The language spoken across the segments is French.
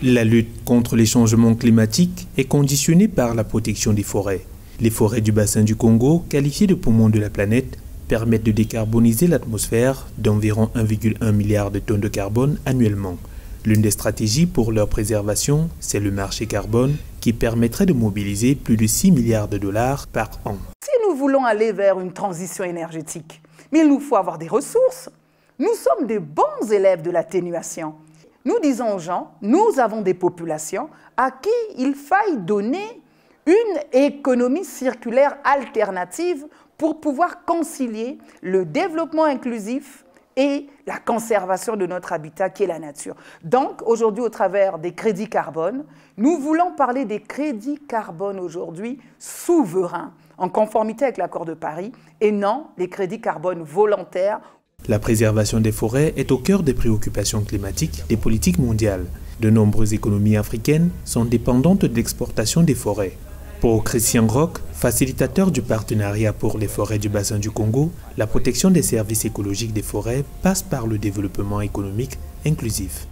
La lutte contre les changements climatiques est conditionnée par la protection des forêts. Les forêts du bassin du Congo, qualifiées de poumons de la planète, permettent de décarboniser l'atmosphère d'environ 1,1 milliard de tonnes de carbone annuellement. L'une des stratégies pour leur préservation, c'est le marché carbone qui permettrait de mobiliser plus de 6 milliards de dollars par an. Si nous voulons aller vers une transition énergétique, mais il nous faut avoir des ressources. Nous sommes des bons élèves de l'atténuation. Nous disons aux gens, nous avons des populations à qui il faille donner une économie circulaire alternative pour pouvoir concilier le développement inclusif et la conservation de notre habitat qui est la nature. Donc, aujourd'hui, au travers des crédits carbone, nous voulons parler des crédits carbone aujourd'hui souverains, en conformité avec l'accord de Paris, et non les crédits carbone volontaires. La préservation des forêts est au cœur des préoccupations climatiques des politiques mondiales. De nombreuses économies africaines sont dépendantes de l'exportation des forêts. Pour Christian Roch, facilitateur du partenariat pour les forêts du bassin du Congo, la protection des services écologiques des forêts passe par le développement économique inclusif.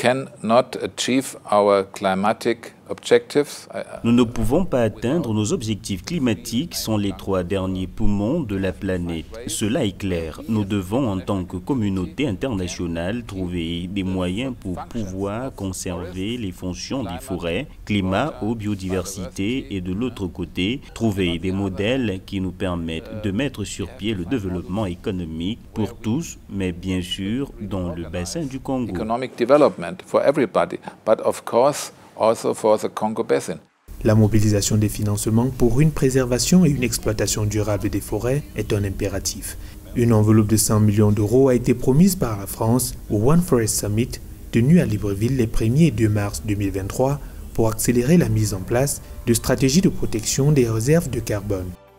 Nous ne pouvons pas atteindre nos objectifs climatiques sans les 3 derniers poumons de la planète. Cela est clair. Nous devons, en tant que communauté internationale, trouver des moyens pour pouvoir conserver les fonctions des forêts, climat, eau, biodiversité, et de l'autre côté, trouver des modèles qui nous permettent de mettre sur pied le développement économique pour tous, mais bien sûr dans le bassin du Congo. La mobilisation des financements pour une préservation et une exploitation durable des forêts est un impératif. Une enveloppe de 100 millions d'euros a été promise par la France au One Forest Summit tenu à Libreville les 1er et 2 mars 2023 pour accélérer la mise en place de stratégies de protection des réserves de carbone.